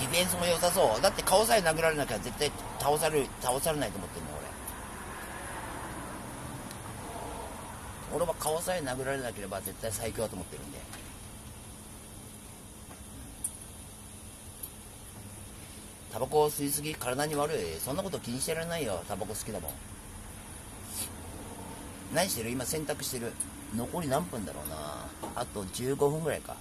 ディフェンスも良さそう。だって顔さえ殴られなきゃ絶対倒されないと思ってるの俺は顔さえ殴られなければ絶対最強だと思ってるんで。タバコ吸いすぎ体に悪い。そんなこと気にしてられないよ。タバコ好きだもん。何してる？今洗濯してる。残り何分だろうな。あと15分ぐらいか。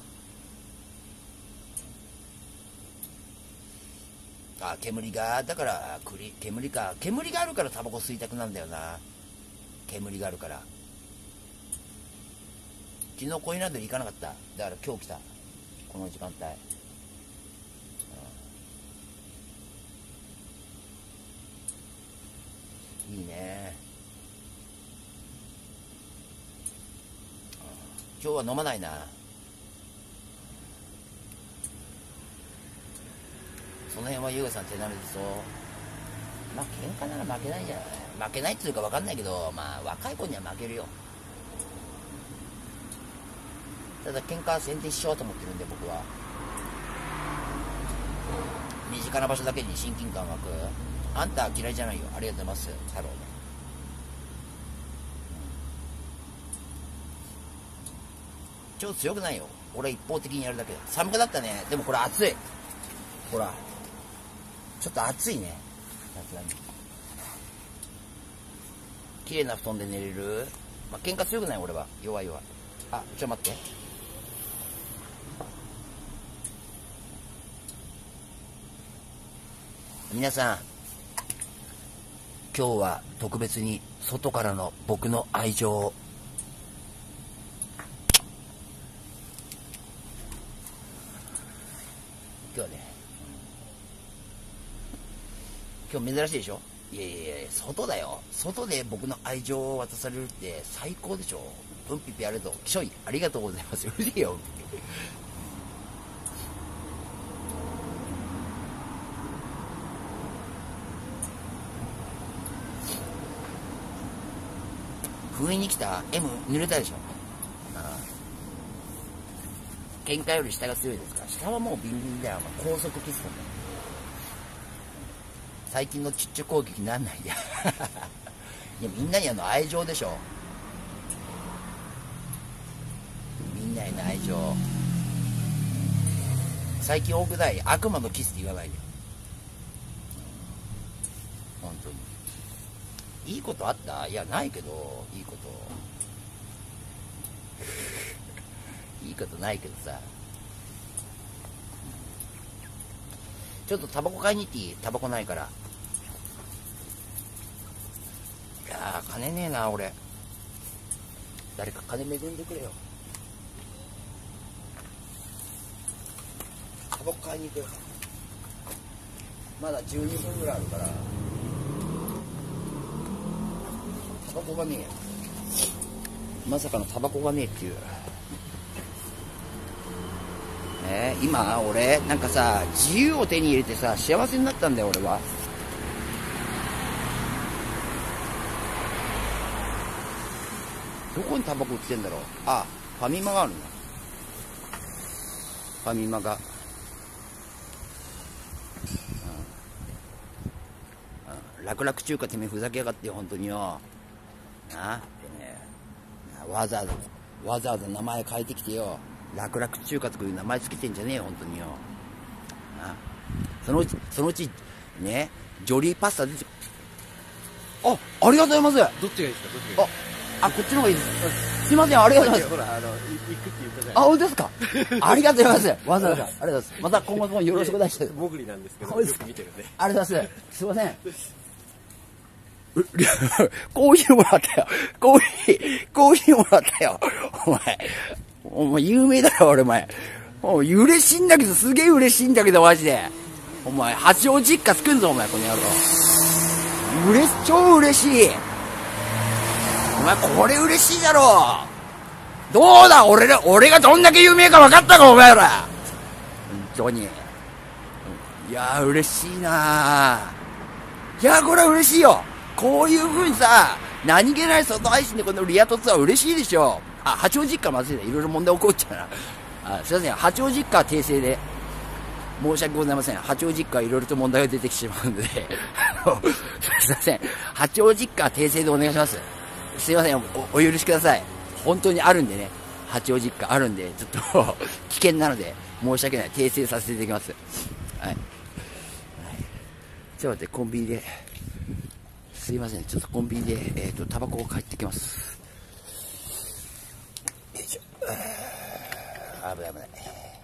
あ、煙が、だから煙か。煙があるからタバコ吸いたくなるんだよな。煙があるから。昨日コインランドリー行かなかった。だから今日来た。この時間帯。いいね。今日は飲まないな。その辺は優雅さん手慣れてそう。まあ喧嘩なら負けないんじゃない。負けないっていうか分かんないけど、まあ若い子には負けるよ。ただ喧嘩は先手しようと思ってるんで、僕は身近な場所だけに親近感湧く。あんたは嫌いじゃないよ。ありがとうございます太郎。超強くないよ。俺は一方的にやるだけだ。寒くなったね。でもこれ暑い。ほらちょっと暑いね。さすがに綺麗な布団で寝れる。まあ喧嘩強くない。俺は弱い。あ、ちょっと待って。皆さん、今日は特別に外からの僕の愛情を。今日はね、今日珍しいでしょ。いや外だよ。外で僕の愛情を渡されるって最高でしょ。うんぴぴありがとう。きしょいありがとうございます。うるせえよ。不意に来た M 濡れたでしょ。喧嘩より下が強いですから。下はもうビンビンだよ。高速キスだね。最近のちっちゃ攻撃なんないや。いやみんなに愛情でしょ。みんなへの愛情。最近多くない？悪魔のキスって言わないでよ。本当にいいことあった？いやないけど。いいことないけどさ。ちょっとタバコ買いに行っていい？タバコないから。いやー金ねえな俺。誰か金恵んでくれよ。タバコ買いに行くよ。まだ12分ぐらいあるから。タバコがねえ。まさかのタバコがねえっていう。今俺なんかさ、自由を手に入れてさ、幸せになったんだよ俺は。どこにタバコ売ってんだろう。あ、ファミマがあるんだ。ファミマが、楽々中華てめえふざけやがってよ本当によ。なでね、わざわざ名前変えてきてよ。楽々中華とかいう名前つけてんじゃねえよ本当によ。なそのうちね、ジョリーパスタ出て。ありがとうございます。 どっちがいいですか？どっちがいいですか？ こっちの方がいいです。すいません、ありがとうございます。 ほら行くって言ったじゃん。 本当ですか？ありがとうございます。わざわざありがとうございます。また今後ともよろしくお願いします。 モグリなんですけど、 そうですか。 よく見てるんで。 ありがとうございます。すいません。コーヒーもらったよ。コーヒーもらったよ。お前有名だよ俺お前。嬉しいんだけど、すげえ嬉しいんだけどマジで。お前八王子一家作んぞお前この野郎。超嬉しい。お前これ嬉しいだろ。どうだ俺がどんだけ有名か分かったかお前ら。本当に。いやー嬉しいなー。いやーこれは嬉しいよ。こういう風にさ、何気ない外配信でこのリア凸は嬉しいでしょ。八王子一家まずいね。いろいろ問題起こっちゃうな。すいません、八王子一家訂正で。 申し訳ございません。八王子一家いろいろと問題が出てきてしまうので、すいません。八王子一家訂正でお願いします。すいません。お許しください。本当にあるんでね。八王子一家あるんで、ちょっと危険なので、申し訳ない。訂正させていただきます。はい。ちょっと待って、コンビニで、すいません。ちょっとコンビニで、タバコを買ってきます。よいしょ。危ない危ない。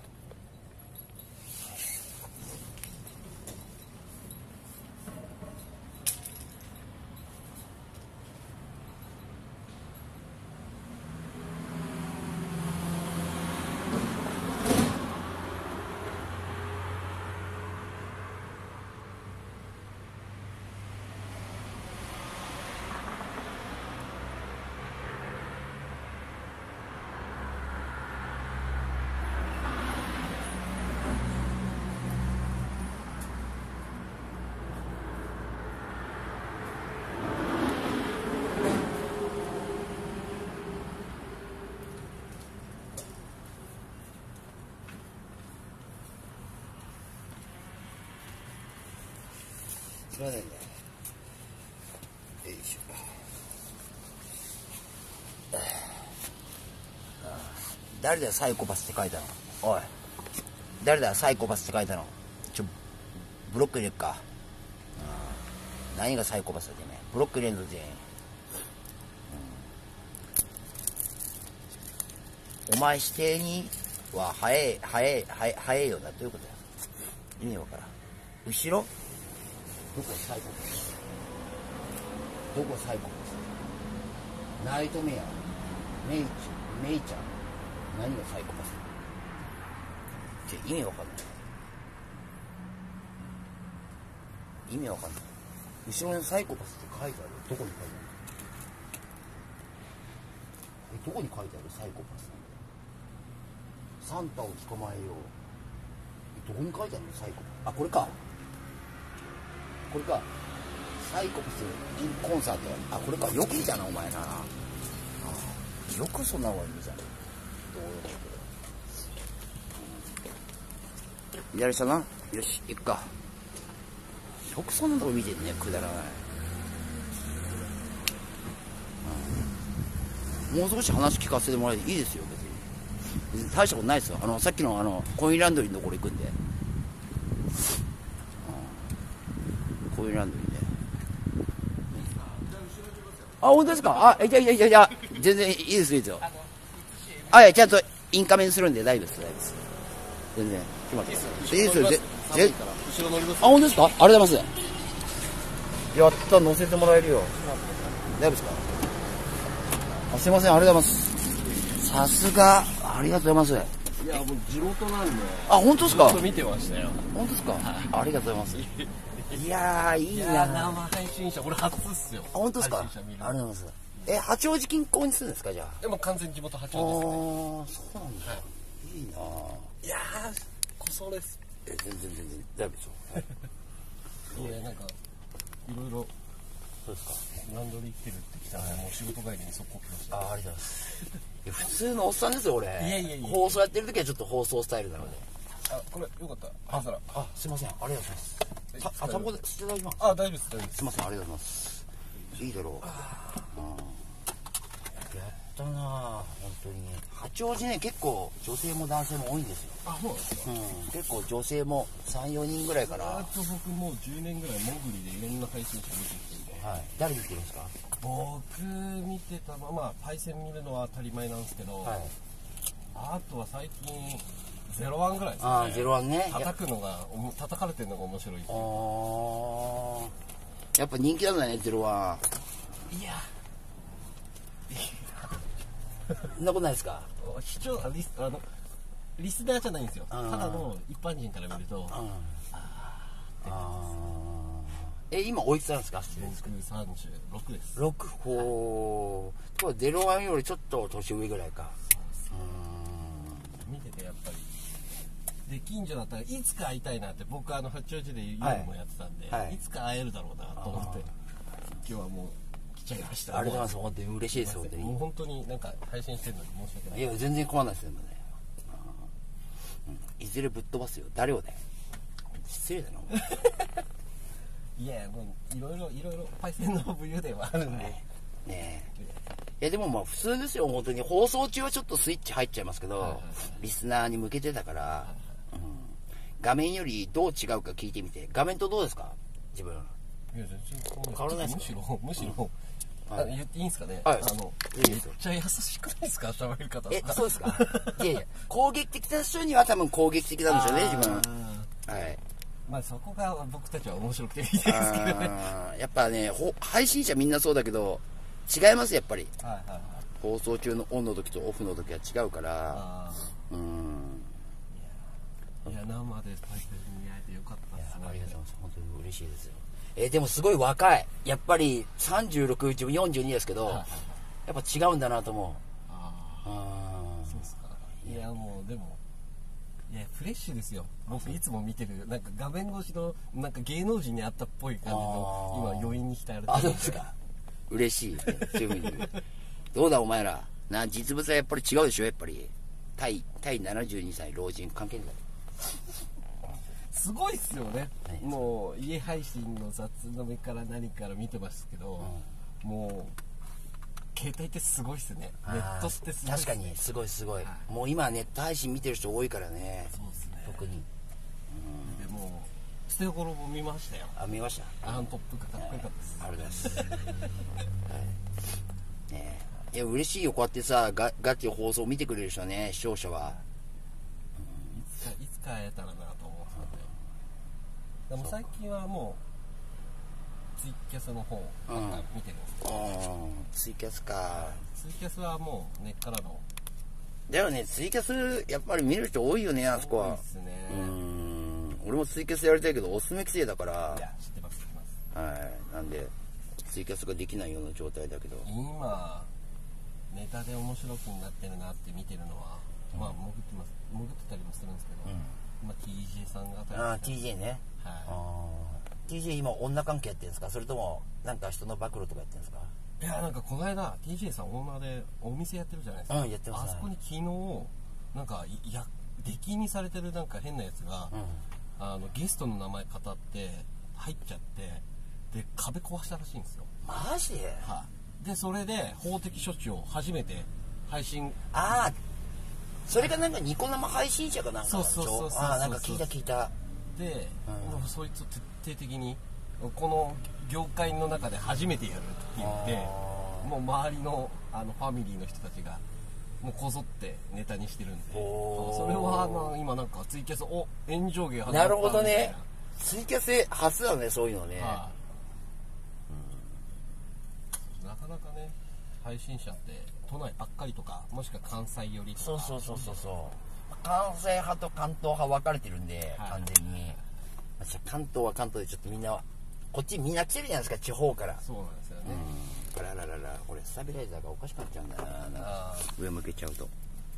すいませんね。よいしょ。誰だよサイコパスって書いたの。おい、誰だよサイコパスって書いたの。ブロック入れるか。何がサイコパスだってね。ブロック入れんぞ全員。お前指定には早いよな。どういうことだよ。意味わからん。後ろどこサイコパス、どこサイコパス、ナイトメア、メイちゃん、何がサイコパスって意味わかんない。意味わかんない。後ろにサイコパスって書いてある。どこに書いてある。どこに書いてあるサイコパスなんだよ。サンタを捕まえよう。どこに書いてあるのサイコパス。あ、これか。これか。サイコパスインコンサート。あ、これか。よく見たなお前な。よくそんなの見たな。どういうことだ。左下な。よし行くか。よくそんなとこ見てんね。くだらない。もう少し話聞かせてもらえていいですよ。別に大したことないですよ。さっきのコインランドリーのところ行くんで。コインランドリーで。あ、本当ですか。あ、いや、全然いいですよ。あ、いや、ちゃんとインカメにするんで大丈夫です。全然決まってます。いいですよ。あ、本当ですか。ありがとうございます。やった、乗せてもらえるよ。大丈夫ですか。あ、すいません、ありがとうございます。さすが、ありがとうございます。 いや、もう地元なんで。 あ、本当ですか。 ずっと見てましたよ。 本当ですか。ありがとうございます。いやー、いいな。 生配信者、俺初っすよ。 あ、本当ですか。ありがとうございます。八王子近郊に住んですか、じゃあ。 でも完全に地元八王子ですね。 そうなんだ。いいな。 いやー、こそです。 全然大丈夫ですよ。 いや、なんかいろいろ。 そうですか。 ランドリー行ってるって来たら、もう仕事帰りに速攻来ました。 ありがとうございます。普通のおっさんですよ、俺。 いや。 放送やってる時はちょっと放送スタイルなので。 あ、これよかった。 あ、すいません、ありがとうございます。タバコで捨てていただきます。 あ、大丈夫です。 すいません、ありがとうございます。いいだろう。やったなぁ、本当に。八王子ね、結構女性も男性も多いんですよ。 あ、そうなんですか。 結構女性も3、4人ぐらいかな。 僕もう10年ぐらいモグリでいろんな配信者見てきてるんで。 はい。誰見てるんですか。 僕見てたままパイセン見るのは当たり前なんですけど、はい、あとは最近01ぐらいですね。 あ、01ね。 叩かれてるのが面白いです。 やっぱ人気なんだね、01。 いやそんなことないですか。 リスナーじゃないんですよ。ただの一般人から見ると、 今おいくつなんですか。 36です。 6。ほー。と01よりちょっと年上ぐらいか。 見ててやっぱりで、近所だったらいつか会いたいなって、僕八王子で夜もやってたんで、いつか会えるだろうなと思って、今日はもう来ちゃいました。 ありがとうございます。本当に嬉しいです。本当に。 もう本当になんか配信してるのに申し訳ない。 いや、全然困らないですよね。いずれぶっ飛ばすよ。誰をね。 失礼だな。 いやもういろいろパイセンの武勇伝はあるんで。 ねえ。いやでもまあ普通ですよ、本当に。放送中はちょっとスイッチ入っちゃいますけど、リスナーに向けてだから、画面よりどう違うか聞いてみて。画面とどうですか自分。 いや全然変わらないですか。 むしろ、言っていいんですかね。 はい。 めっちゃ優しくないですか喋り方。 そうですか。いやいや、攻撃的な人には多分攻撃的なんでしょうね、自分。はい。 まあそこが僕たちは面白くていいですけどね。 やっぱね、配信者みんなそうだけど、違いますやっぱり。放送中のオンの時とオフの時は違うから。 いや生でパイセンに会えてよかったですね。 ありがとうございます。本当に嬉しいですよ。でもすごい若い。やっぱり36、自分42ですけど、やっぱ違うんだなと思う。 そうですか。いやもうでも、いやフレッシュですよ。僕いつも見てるなんか画面越しのなんか芸能人に会ったっぽい感じの今余韻に浸られてる。 そうですか。嬉しい。そういうふうに。どうだお前ら。実物はやっぱり違うでしょやっぱり。対72歳老人関係ない。 すごいっすよね。もう家配信の雑飲みから何から見てますけど、もう携帯ってすごいっすね。ネットってすごいっすね。 確かにすごいすごい。もう今はネット配信見てる人多いからね。 そうですね。 特に。 でも捨て頃も見ましたよ。 見ました。 トップがかっこよかったです。 ありがとうございます。ねえ。いや嬉しいよこうやってさガチ放送見てくれる人ね、視聴者は。 いつか会えたらなと思うので。でも最近はもうツイキャスの方見てるんですけど。 ツイキャスか。 ツイキャスはもう根っからの。 だよね、ツイキャスやっぱり見る人多いよね、あそこは。 多いですね。 俺もツイキャスやりたいけどおすすめ規制だから。 いや知ってます。 はい。なんでツイキャスができないような状態だけど。 今ネタで面白くなってるなって見てるのは、まあ潜ってたりもするんですけど、今 TJ さんが TJ ね。TJ 今女関係やってるんですか、それともなんか人の暴露とかやってるんですか。 いやなんかこの間 TJ さんオーナーでお店やってるじゃないですか。 やってます。 あそこに昨日なんか出禁にされてるなんか変なやつが、ゲストの名前語って入っちゃってで壁壊したらしいんですよ。 マジで。 でそれで法的処置を初めて配信。 それがなんかニコ生配信者かなんかなんでしょ。なんか聞いた。 で、そいつを徹底的にこの業界の中で初めてやるって言ってもう周りのファミリーの人たちがもうこぞってネタにしてるんで、それは今なんかツイキャス炎上芸始まったみたいな。 なるほどね。ツイキャス初だね、そういうのね。 なかなかね配信者って都内ばっかりとかもしくは関西寄りとか。 そう関西派と関東派分かれてるんで、完全に関東は関東でちょっとみんなこっちみんな来てるじゃないですか、地方から。 そうなんですよね。 あらららら、これスタビライザーがおかしくなっちゃうんだな、上向けちゃうと。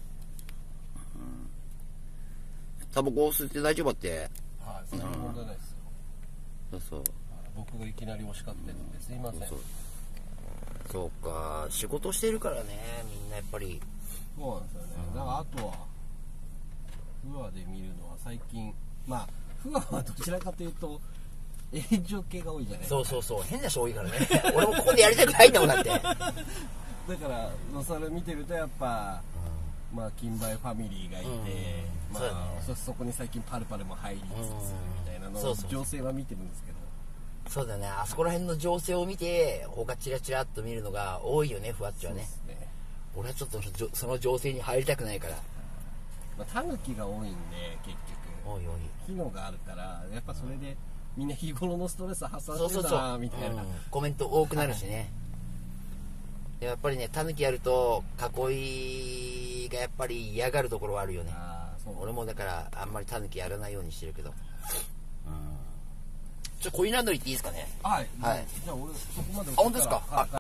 タバコ吸って大丈夫って。 そんな問題ないですよ。 そう僕がいきなり押し勝ってるんですいません。 そうか、仕事してるからね、みんなやっぱり。 そうなんですよね。だからあとはフワで見るのは最近フワはどちらかというと炎上系が多いじゃないですか。 そう変な人多いからね。俺もここでやりたくないんだもんだって。だからそれ見てるとやっぱ金梅ファミリーがいて、そこに最近パルパルも入りつつみたいなの情勢は見てるんですけど。そうだね、 あそこら辺の情勢を見て他チラチラっと見るのが多いよね、ふわっちはね。俺はちょっとその情勢に入りたくないから。 タヌキが多いんで結局機能があるからやっぱそれでみんな日頃のストレス発散してるんだなみたいなコメント多くなるしね。やっぱりね、タヌキやると囲いがやっぱり嫌がるところはあるよね。俺もだからあんまりタヌキやらないようにしてるけど。コインランドリーっていいですかね。 はい。じゃあ俺そこまで。 本当ですか。